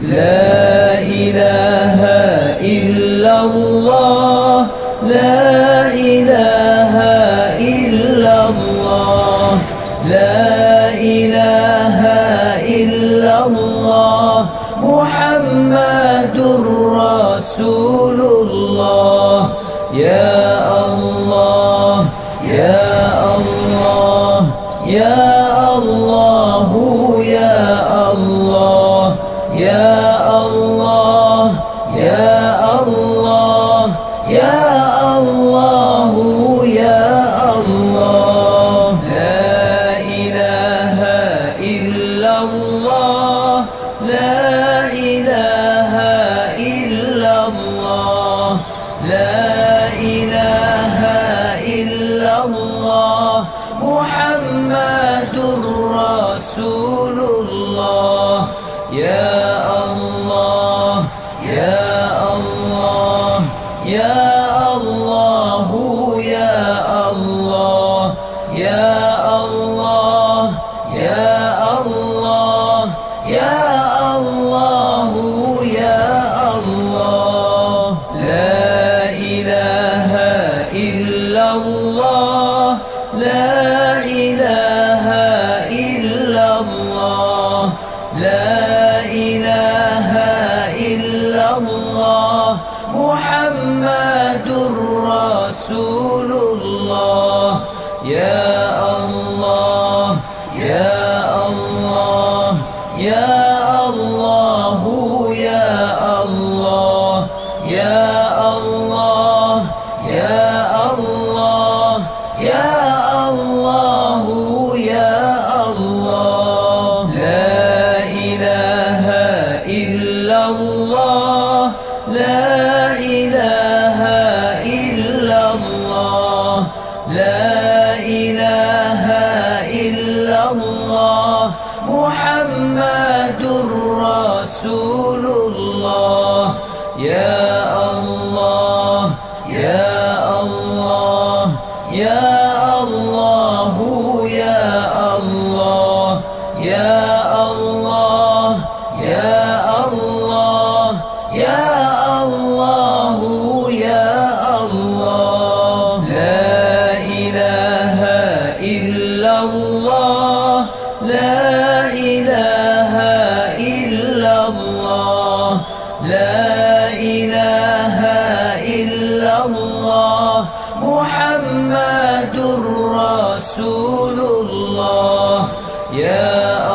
لا إله إلا الله لا إله إلا الله لا إله إلا الله محمد رسول الله يا الله يا الله يا الله يا الله يا الله يا الله يا الله يا الله لا إله إلا الله لا إله إلا الله لا إله إلا الله محمد رسول الله يا الله يا الله يا الله يا الله يا الله يا الله يا الله يا الله لا إله إلا الله لا إله إلا الله لا إله إلا الله محمد رسول الله يا الله يا الله يا الله يا الله يا الله يا الله يا الله يا الله لا إله إلا الله لا إله إلا الله لا إله إلا الله محمد رسول الله يا الله يا الله يا الله يا الله يا الله يا الله يا الله يا الله لا إله إلا الله لا إله إلا الله لا إله إلا الله محمد رسول الله يا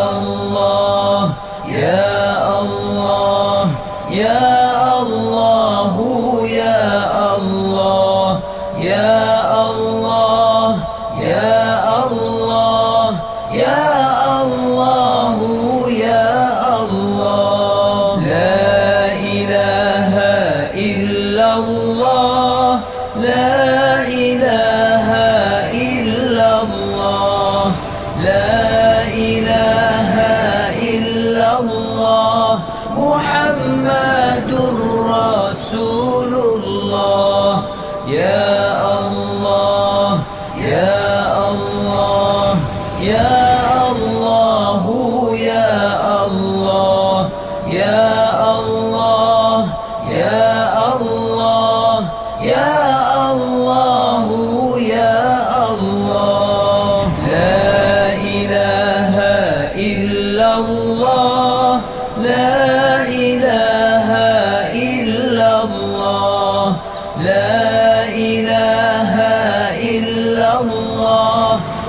الله يا الله يا الله يا الله يا الله يا الله يا الله يا الله لا إله إلا الله لا إله إلا الله لا إله إلا الله محمد رسول الله يا الله يا الله يا الله يا الله يا الله يا الله يا الله يا الله لا إله إلا الله لا إله إلا الله لا إله إلا الله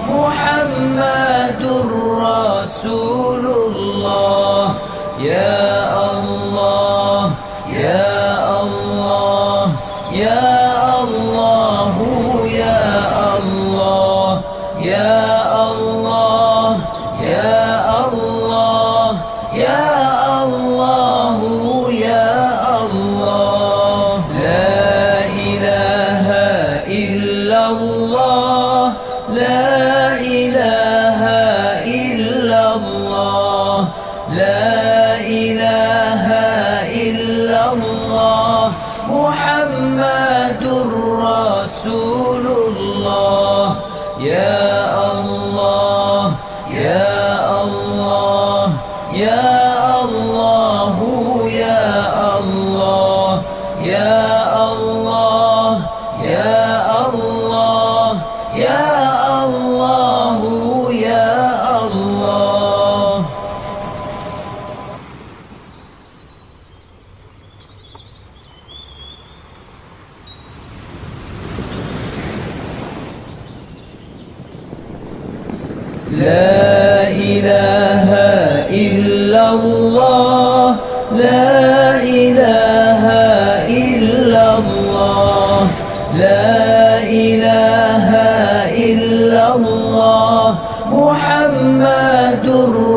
محمد رسول الله يا الله يا الله يا الله يا الله يا الله يا الله يا الله يا الله لا إله إلا الله لا إله إلا الله لا إله إلا الله محمد رسول الله يا الله يا الله يا الله لا إله إلا الله لا إله إلا الله لا إله إلا الله محمد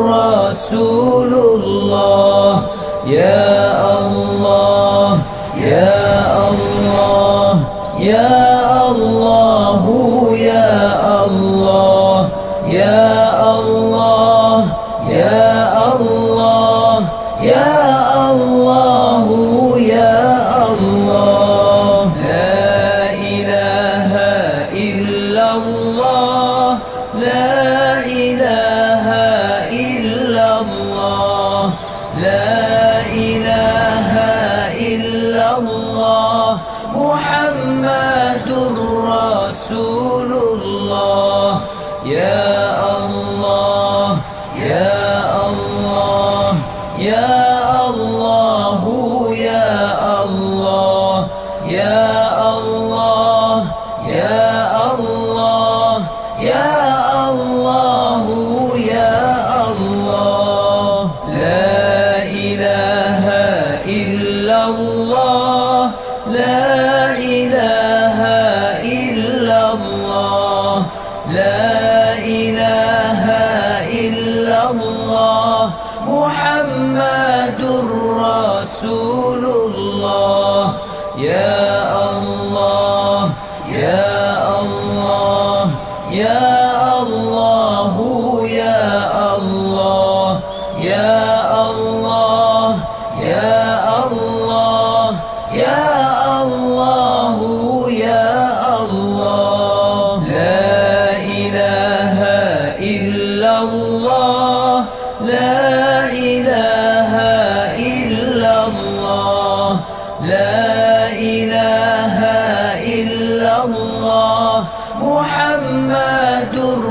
رسول الله يا الله يا الله يا الله يا الله يا الله يا الله يا الله يا الله لا إله إلا الله لا إله إلا الله لا إله إلا الله محمد رسول الله يا الله يا الله يا الله يا الله يا الله يا الله يا الله يا الله لا إله إلا الله لا إله إلا الله لا إله إلا الله محمد رسول الله يا الله يا الله يا الله يا الله يا الله يا الله يا الله يا الله لا إله إلا الله لا إله إلا الله لا إله إلا الله محمد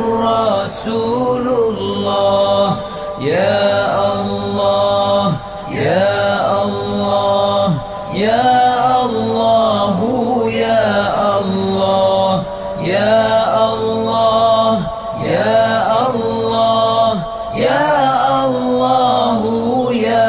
رسول الله يا الله يا الله يا الله يا الله يا الله يا الله يا الله يا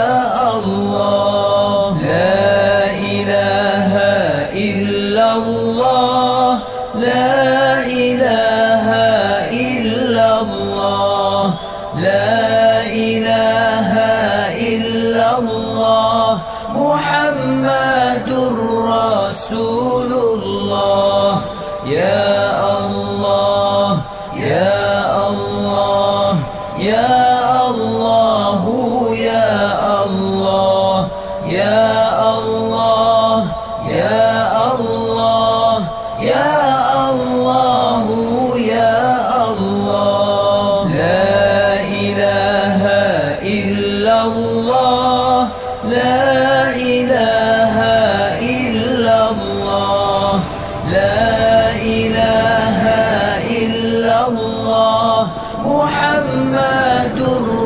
الله لا إله إلا الله لا إله إلا الله لا إله إلا الله محمد رسول الله يا الله يا الله يا الله يا الله يا الله يا الله يا الله يا الله لا إله إلا الله لا إله إلا الله لا إله إلا الله محمد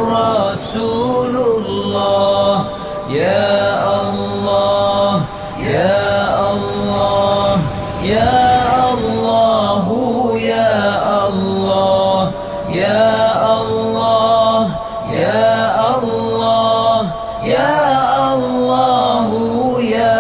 رسول الله يا الله يا الله يا الله يا الله يا الله يا الله يا الله يا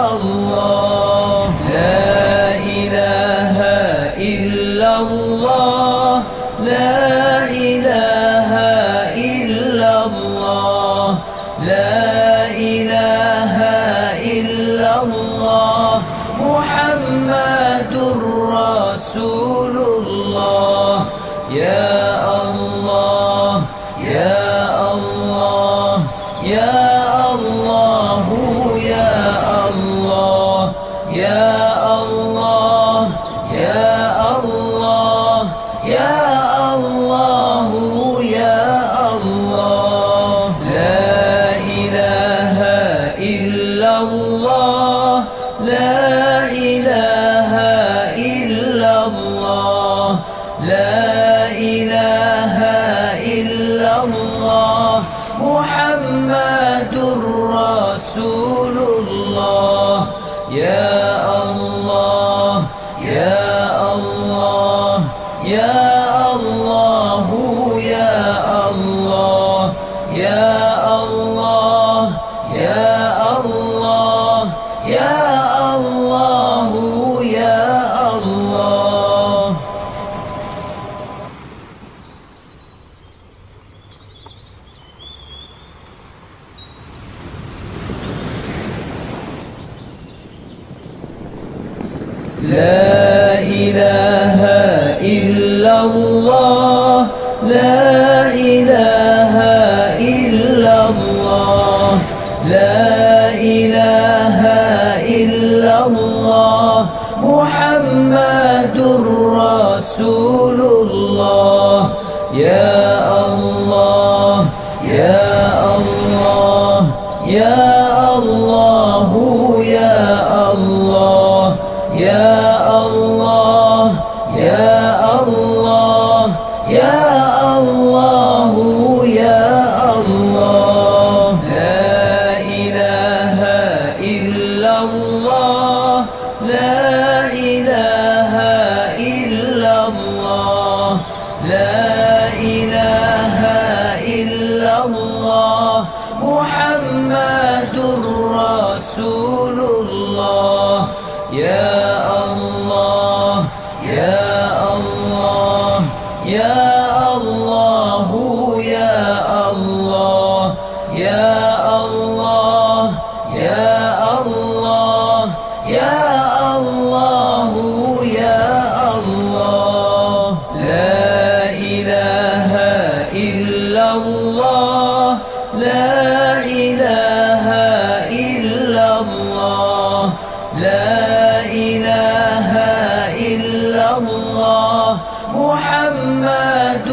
الله لا إله إلا الله لا إله إلا الله لا إله إلا الله محمد رسول الله يا الله يا الله يا الله يا الله يا الله يا الله يا الله يا الله لا إله إلا الله لا إله إلا الله لا إله إلا الله محمد رسول الله يا الله يا الله يا الله يا الله يا الله يا الله يا الله يا الله يا الله يا الله يا الله لا إله إلا الله لا إله إلا الله لا إله إلا الله محمد رسول الله يا الله يا الله يا الله يا الله يا الله يا الله يا الله يا الله لا إله إلا الله لا إله إلا الله لا إله إلا الله محمد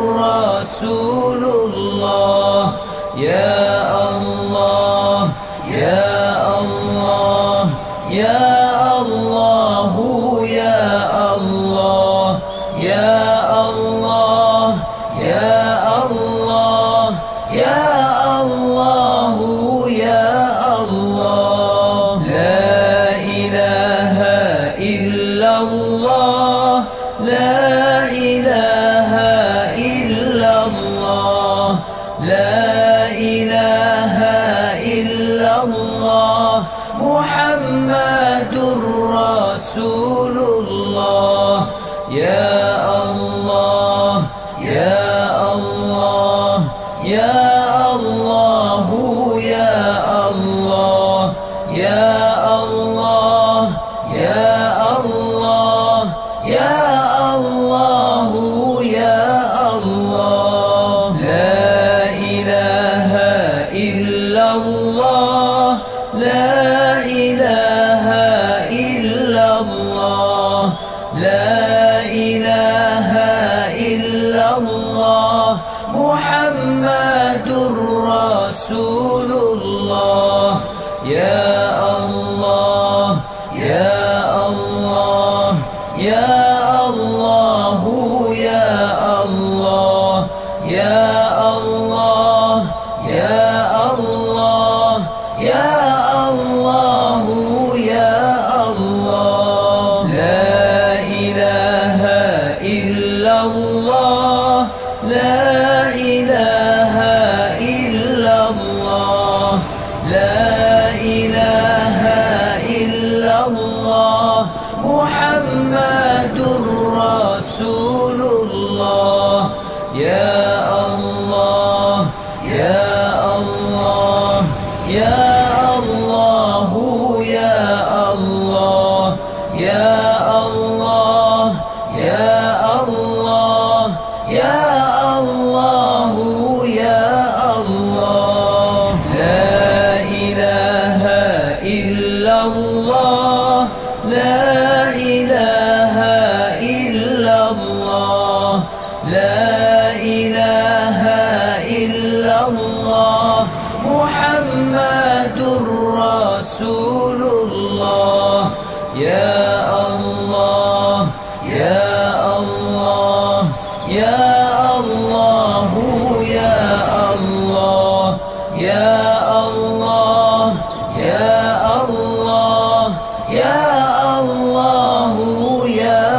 رسول الله يا الله يا الله يا الله يا الله يا الله يا الله يا الله يا الله لا إله إلا الله لا إله إلا الله لا إله إلا الله محمد رسول الله يا الله يا الله يا الله يا الله يا الله يا الله يا الله يا الله لا إله إلا الله لا إله إلا الله لا إله إلا الله محمد رسول الله يا الله يا الله يا الله يا الله يا الله يا الله يا الله يا الله لا إله إلا الله لا إله إلا الله لا إله إلا الله محمد رسول الله يا الله يا الله يا الله يا الله يا الله يا الله يا الله يا الله لا إله إلا الله لا إله إلا الله لا إله إلا الله محمد رسول الله يا الله يا الله يا الله يا الله يا الله يا الله يا الله يا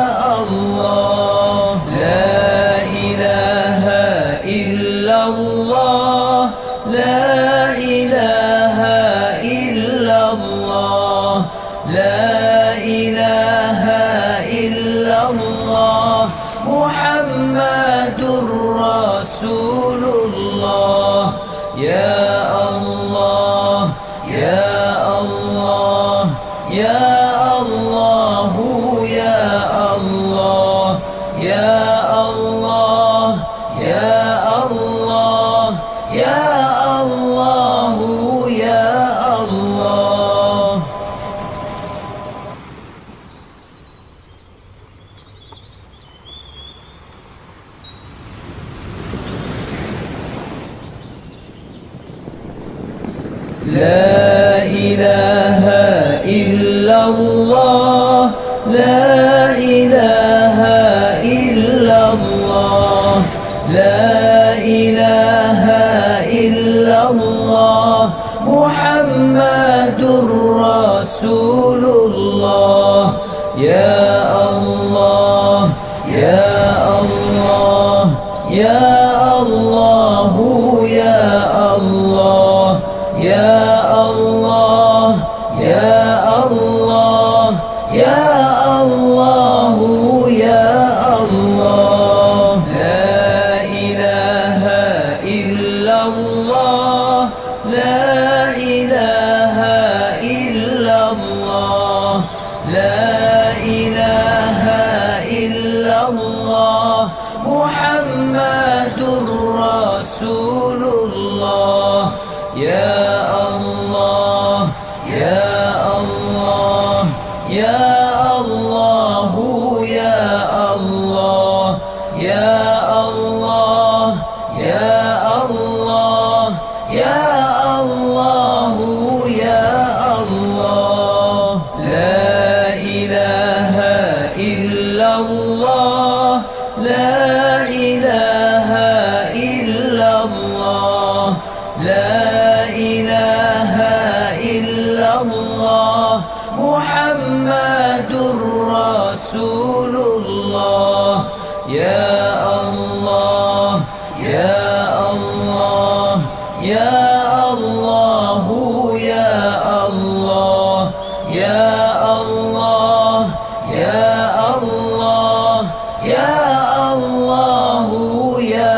الله لا إله إلا الله لا إله إلا الله لا إله إلا الله محمد الله لا إله إلا الله لا إله إلا الله محمد رسول الله يا الله يا الله يا الله يا الله يا الله يا الله يا الله يا الله لا إله إلا الله لا إله إلا الله لا إله إلا الله محمد رسول الله يا الله يا الله يا الله يا الله يا الله يا الله يا الله يا الله لا إله إلا الله لا إله إلا الله لا إله إلا الله محمد رسول الله يا الله يا الله يا الله يا الله يا الله يا الله يا الله يا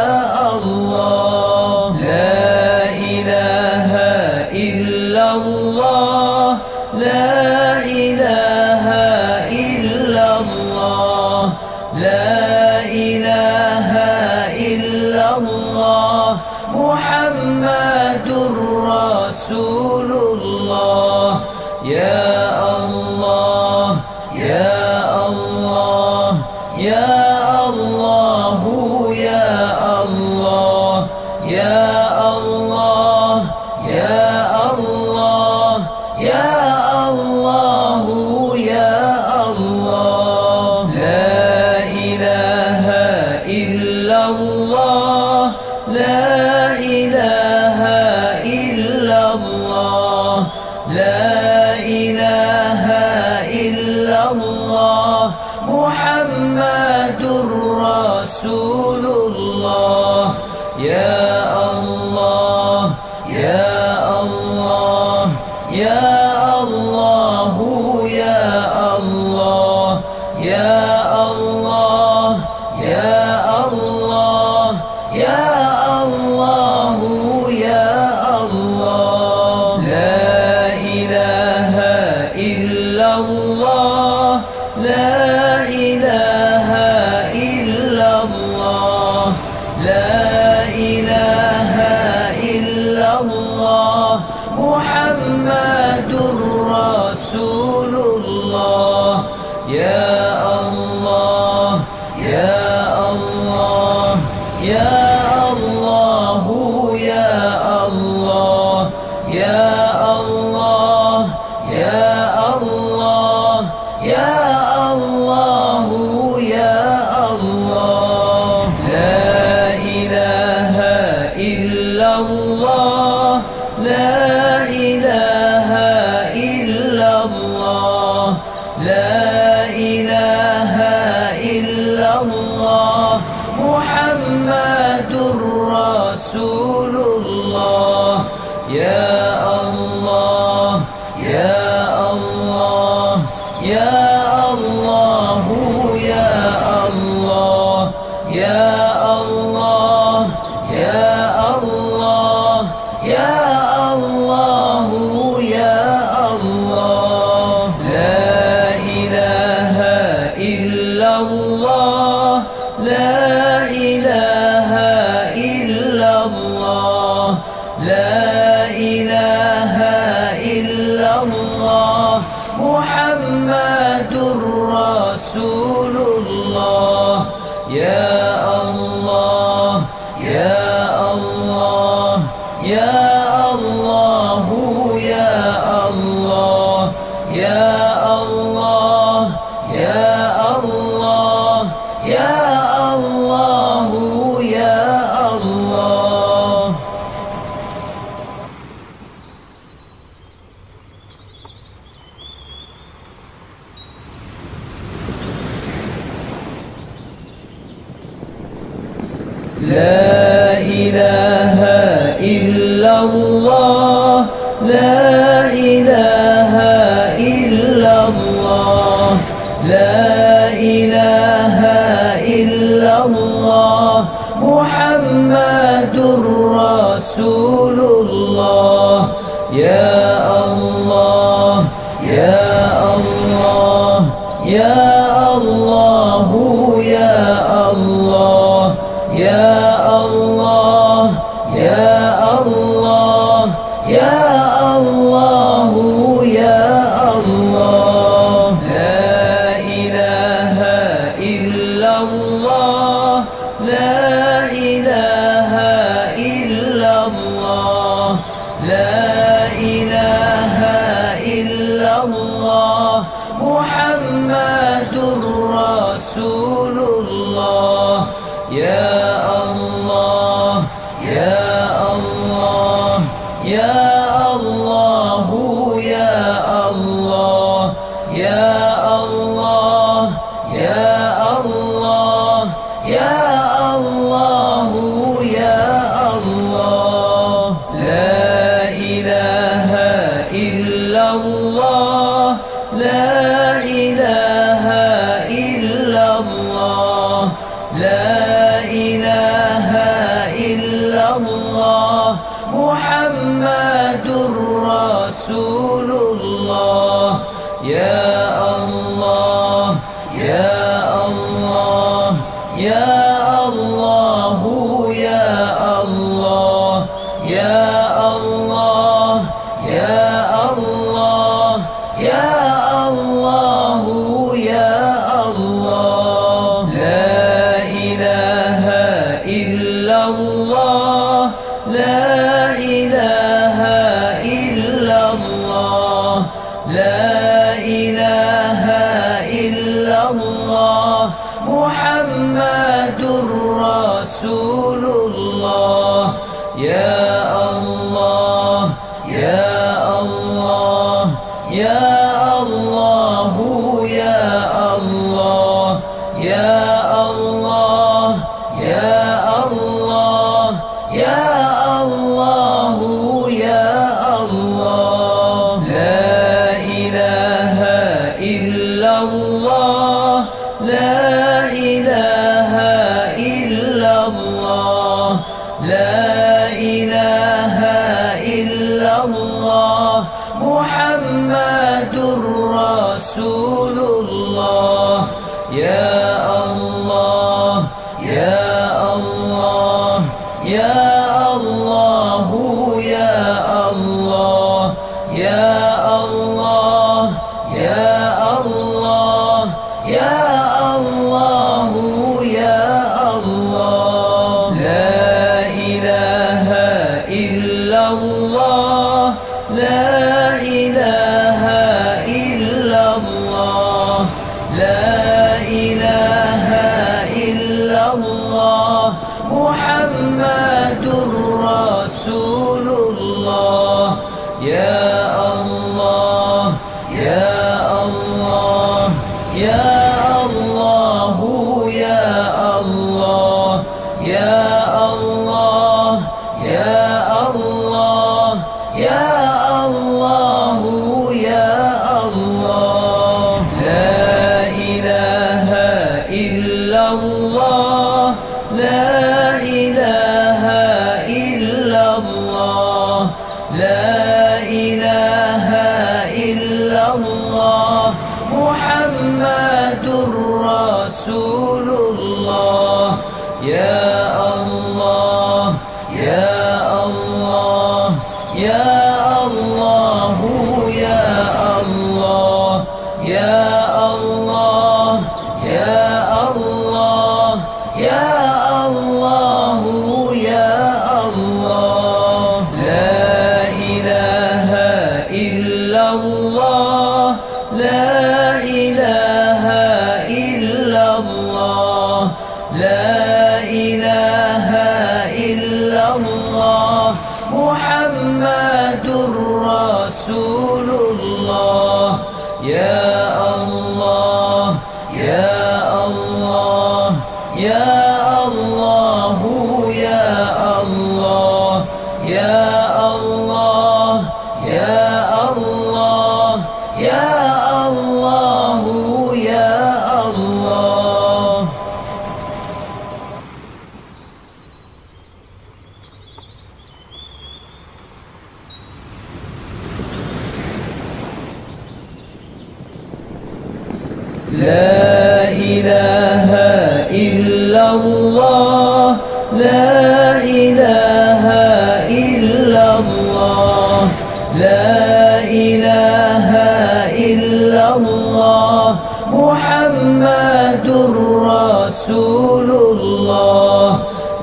الله لا إله إلا الله لا إله إلا الله لا إله إلا الله محمد رسول الله يا الله يا الله يا الله يا الله يا الله يا الله يا الله يا الله لا إله إلا الله لا إله إلا الله لا إله إلا الله محمد رسول الله يا الله يا الله يا الله يا الله يا الله يا الله يا الله يا الله لا إله إلا الله لا إله إلا الله لا إله إلا الله محمد رسول الله يا الله يا الله يا الله يا الله يا الله يا الله يا الله يا الله لا إله إلا الله لا إله إلا الله لا إله إلا الله محمد رسول الله يا الله يا الله يا الله يا الله يا الله يا الله يا الله يا الله لا إله إلا الله لا إله إلا الله لا إله إلا الله محمد رسول الله يا الله يا الله يا الله يا الله يا الله لا إله إلا الله لا إله إلا الله لا إله إلا الله محمد رسول الله يا الله يا الله يا الله يا الله يا الله يا الله يا الله يا الله لا إله إلا الله لا إله إلا الله لا إله إلا الله محمد رسول الله يا الله يا الله يا الله يا الله يا الله يا الله يا الله يا الله لا إله إلا الله لا إله إلا الله لا إله إلا الله محمد رسول الله يا الله يا الله يا الله يا الله يا الله يا الله يا الله يا الله لا إله إلا الله لا إله إلا الله لا إله إلا الله محمد رسول الله يا الله يا الله يا الله يا الله يا الله يا الله يا الله يا الله لا إله إلا الله لا إله إلا الله لا إله إلا الله محمد رسول الله يا الله يا الله يا الله يا الله يا الله يا الله يا الله يا الله لا إله إلا الله لا إله إلا الله لا إله إلا الله محمد رسول الله يا الله يا الله يا الله يا الله يا الله يا الله يا الله يا الله لا إله إلا الله لا إله إلا الله لا إله إلا الله محمد رسول الله يا الله يا الله يا الله يا الله يا الله يا الله يا الله يا الله لا إله إلا الله لا إله إلا الله لا إله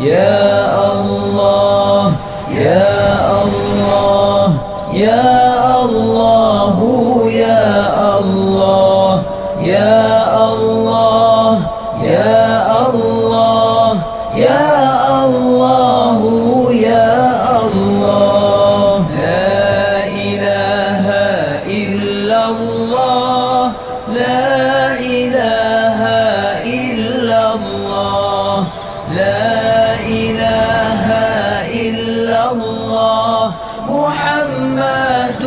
يا الله يا الله يا الله يا الله يا الله يا الله يا الله يا الله لا إله إلا الله لا إله إلا الله لا إله إلا الله محمد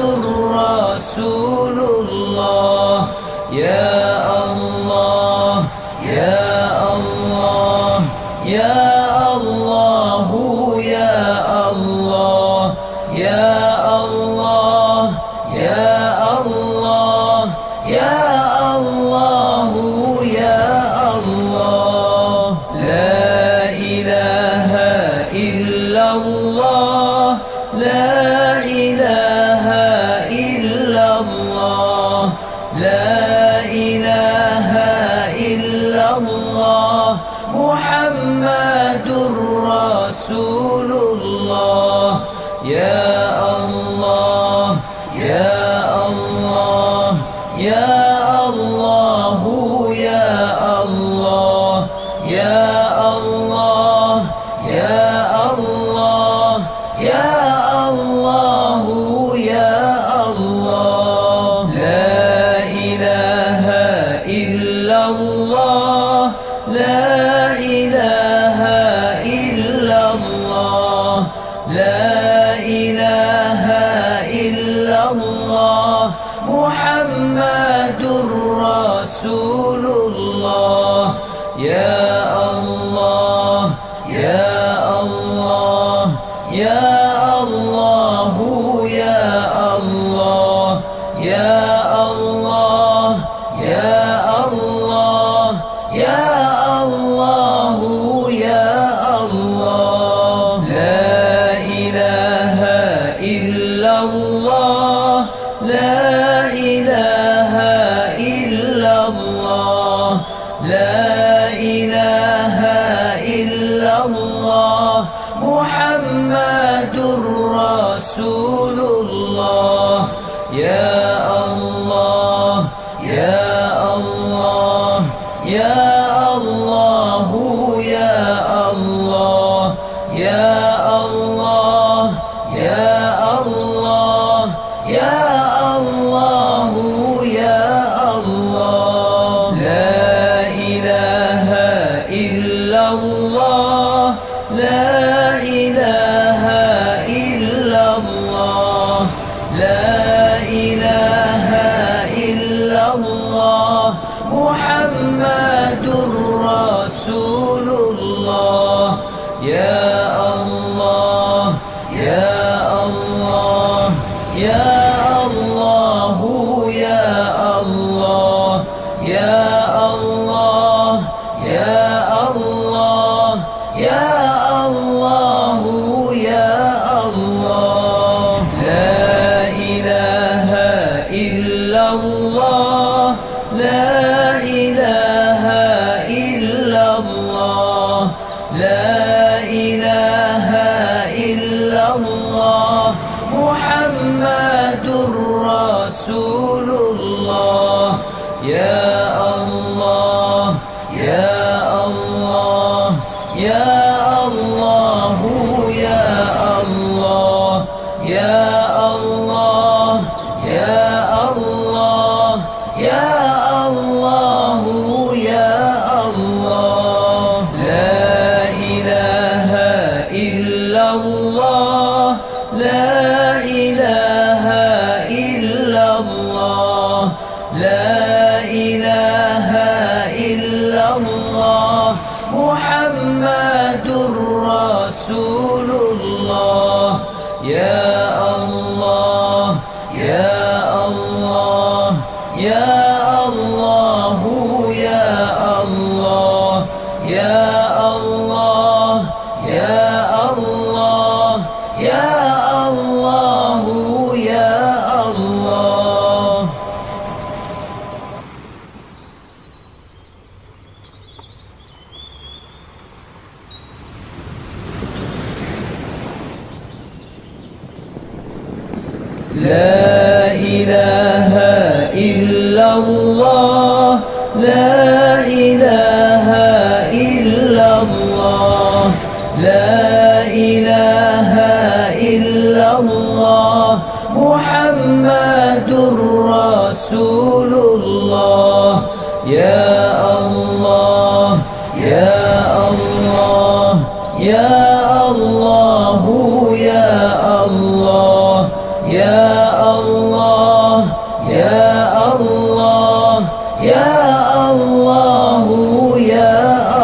رسول الله يا الله يا الله يا الله يا الله يا الله يا الله يا الله يا الله لا إله إلا الله لا إله إلا الله لا إله إلا الله محمد رسول الله يا الله يا الله يا الله يا الله يا الله يا الله يا الله يا الله لا إله إلا الله لا إله إلا الله لا إله إلا الله محمد رسول الله يا الله يا الله يا الله يا الله يا الله يا الله يا الله يا الله لا إله إلا الله لا إله إلا الله لا إله إلا الله محمد رسول الله يا الله يا الله يا الله يا الله يا الله يا الله يا الله يا الله لا إله إلا الله لا إله إلا الله لا إله إلا الله محمد رسول الله يا الله يا الله يا الله يا الله يا الله يا الله يا الله يا الله لا إله إلا الله لا إله إلا الله لا إله إلا الله محمد رسول الله يا الله يا الله يا الله يا الله يا الله يا الله يا الله يا الله لا إله إلا الله لا إله إلا الله لا إله إلا الله محمد رسول الله يا الله يا الله يا الله يا الله يا الله يا الله يا الله يا الله لا إله إلا الله لا إله إلا الله لا إله إلا الله محمد رسول الله يا الله يا الله يا الله يا الله يا الله يا الله يا الله يا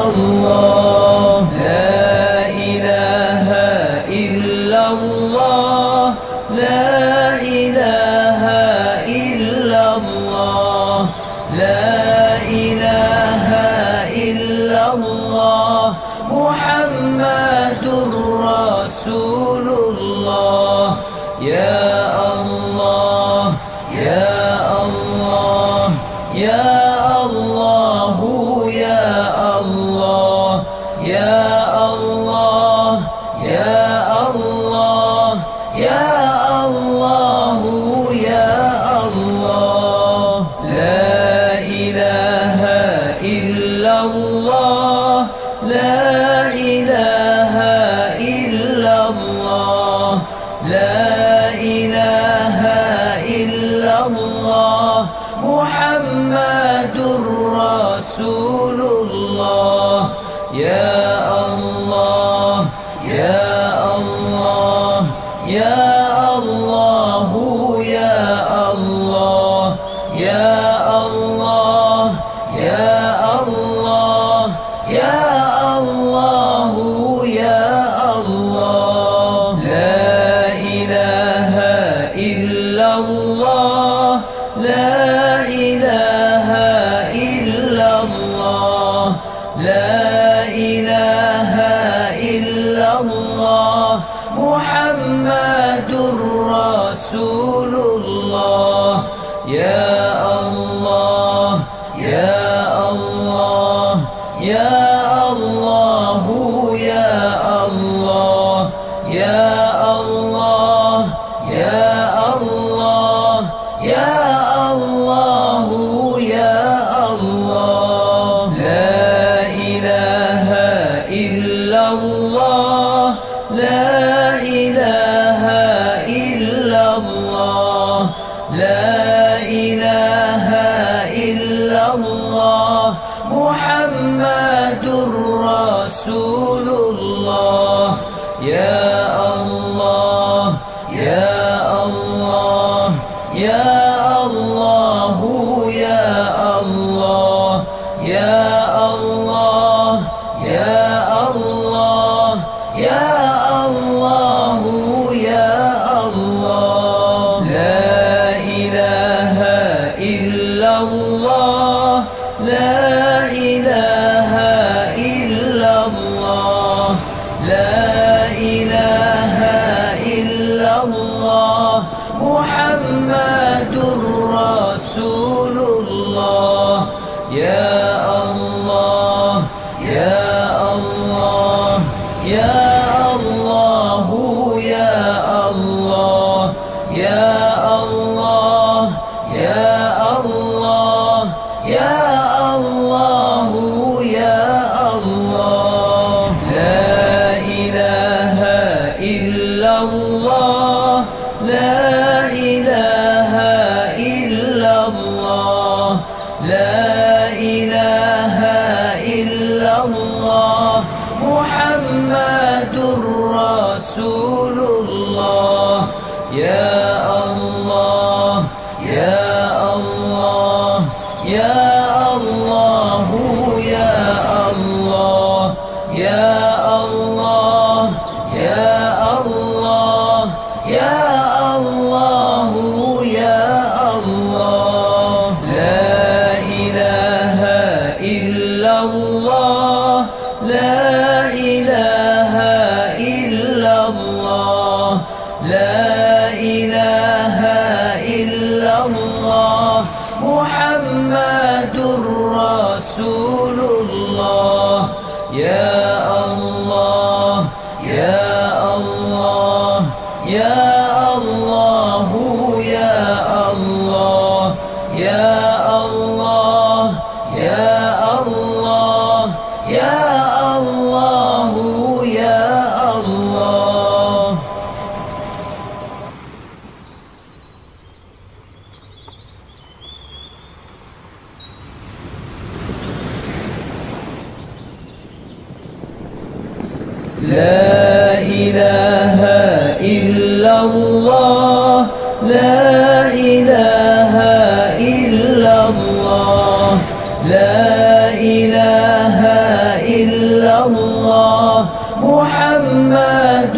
الله لا إله إلا الله لا إله إلا الله لا إله إلا الله محمد رسول الله يا الله يا الله يا الله يا الله يا الله يا الله يا الله يا الله لا إله إلا الله لا إله إلا الله لا إله إلا الله محمد رسول الله يا الله يا الله يا الله يا الله يا الله يا الله يا الله يا الله لا إله إلا الله لا إله إلا الله لا إله إلا الله محمد رسول الله يا الله يا الله يا الله يا الله يا الله يا الله يا الله يا الله لا إله إلا الله لا إله إلا الله لا إله إلا الله محمد رسول الله يا الله يا الله يا الله يا الله يا الله يا الله يا الله يا الله لا إله إلا الله لا إله إلا الله لا إله إلا الله محمد رسول الله يا الله يا الله يا الله يا الله يا الله يا الله يا الله يا الله لا إله إلا الله لا إله إلا الله لا إله إلا الله محمد إله إلا الله لا إله إلا الله لا إله إلا الله محمد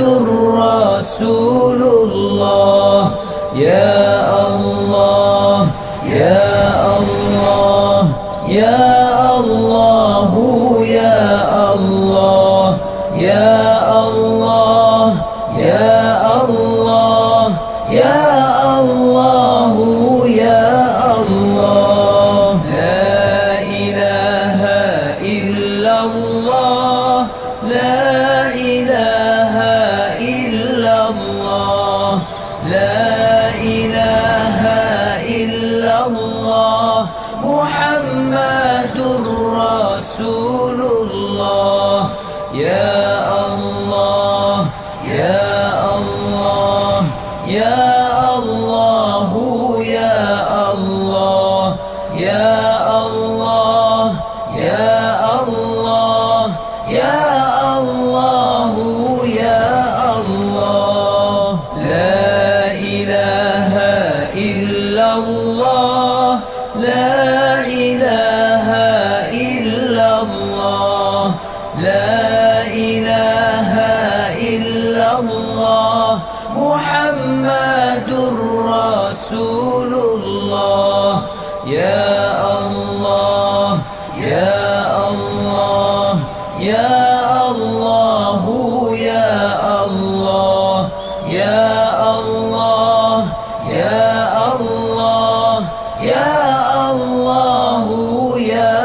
رسول الله يا الله يا الله يا الله يا الله يا الله يا الله يا الله يا الله لا إله إلا الله لا إله إلا الله لا إله إلا الله محمد رسول الله يا الله يا الله يا الله يا الله يا الله يا الله يا الله يا الله لا إله إلا الله لا إله إلا الله لا إله إلا الله محمد رسول الله يا الله يا الله يا الله يا الله يا الله يا الله يا الله يا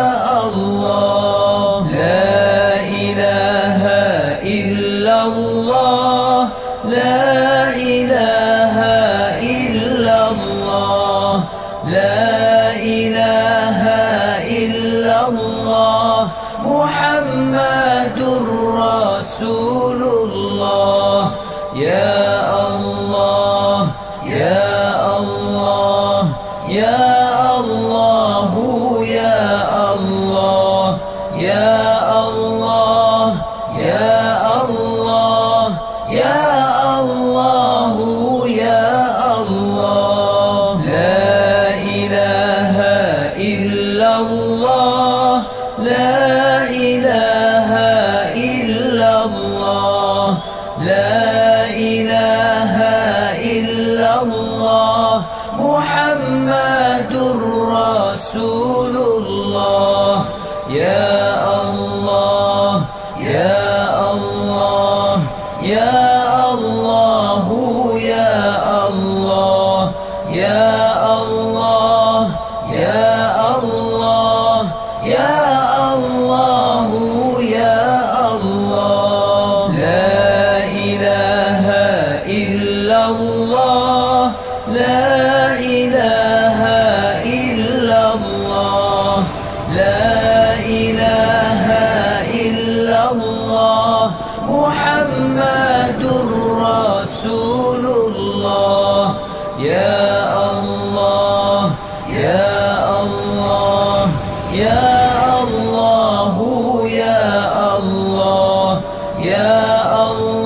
الله لا إله إلا الله لا إله إلا الله لا إله إلا الله محمد رسول الله يا الله يا الله يا الله يا الله يا الله يا الله يا الله يا الله لا إله إلا الله لا إله إلا الله لا إله إلا الله محمد رسول الله يا الله يا الله يا الله يا الله يا الله يا الله يا الله يا الله لا إله إلا الله لا إله إلا الله لا إله إلا الله محمد رسول الله يا الله يا الله يا الله يا الله يا الله